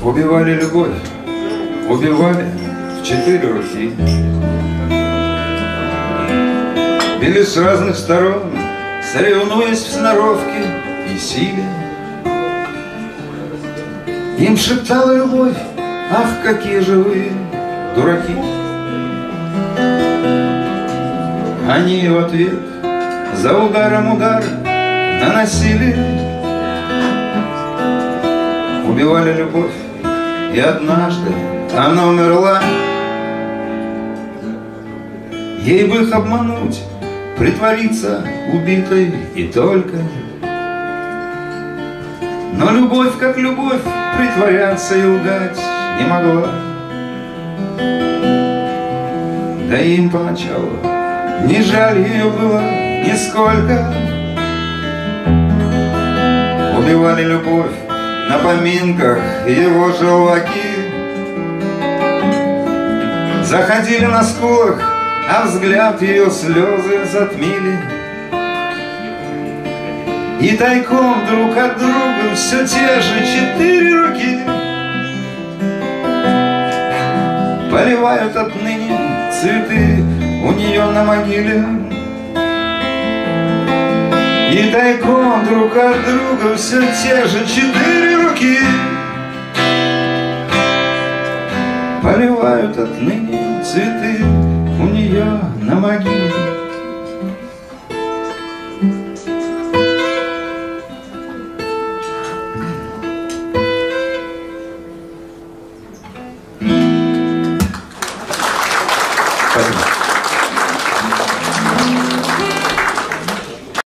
Убивали любовь, убивали в 4 руки. Били с разных сторон, соревнуясь в сноровке и силе. Им шептала любовь: ах, какие же вы дураки. Они в ответ за ударом удар наносили. Убивали любовь, и однажды она умерла. Ей бы их обмануть, притвориться убитой и только. Но любовь, как любовь, притворяться и лгать не могла. Да им поначалу не жаль ее было нисколько. Убивали любовь на поминках его желваки. Заходили на скулах, а взгляд ее слезы затмили. И тайком друг от друга все те же 4 руки поливают отныне цветы у нее на могиле. И тайком друг от друга все те же 4 руки поливают отныне цветы у нее на могиле.